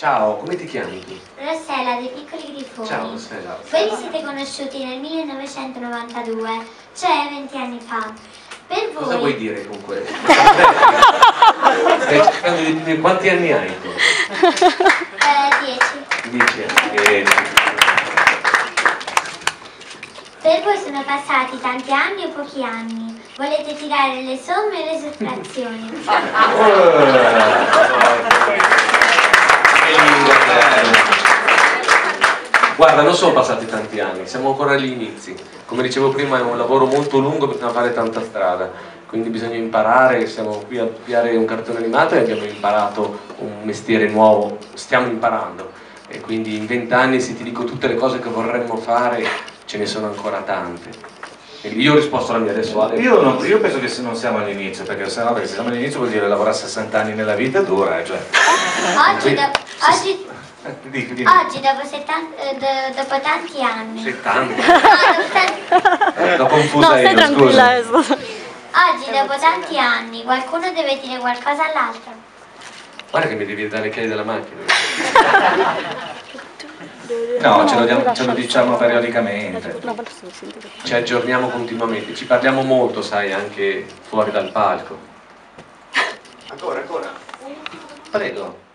Ciao, come ti chiami tu? Rossella dei Piccoli Grifoni. Ciao Rossella. Voi vi siete conosciuti nel 1992, cioè 20 anni fa. Per voi... Cosa vuoi dire con questo? Stai cercando di dire quanti anni hai tu? 10. 10 anni. Per voi sono passati tanti anni o pochi anni? Volete tirare le somme e le sottrazioni? Guarda, non sono passati tanti anni, siamo ancora agli inizi. Come dicevo prima, è un lavoro molto lungo, bisogna fare tanta strada, quindi bisogna imparare. Siamo qui a copiare un cartone animato e abbiamo imparato un mestiere nuovo, stiamo imparando, e quindi in 20 anni, se ti dico tutte le cose che vorremmo fare, ce ne sono ancora tante. E io ho risposto alla mia, adesso Ale. Io penso che se non siamo all'inizio, perché se siamo all'inizio vuol dire lavorare 60 anni nella vita è dura, cioè. Oggi dopo tanti anni. 70? L'ho confusa no, stai io, tranquilla. scusa. Oggi dopo tanti anni qualcuno deve dire qualcosa all'altro. Guarda che mi devi dare le chiavi della macchina. No, ce lo diciamo periodicamente. Ci aggiorniamo continuamente, ci parliamo molto, sai, anche fuori dal palco. Ancora? Prego.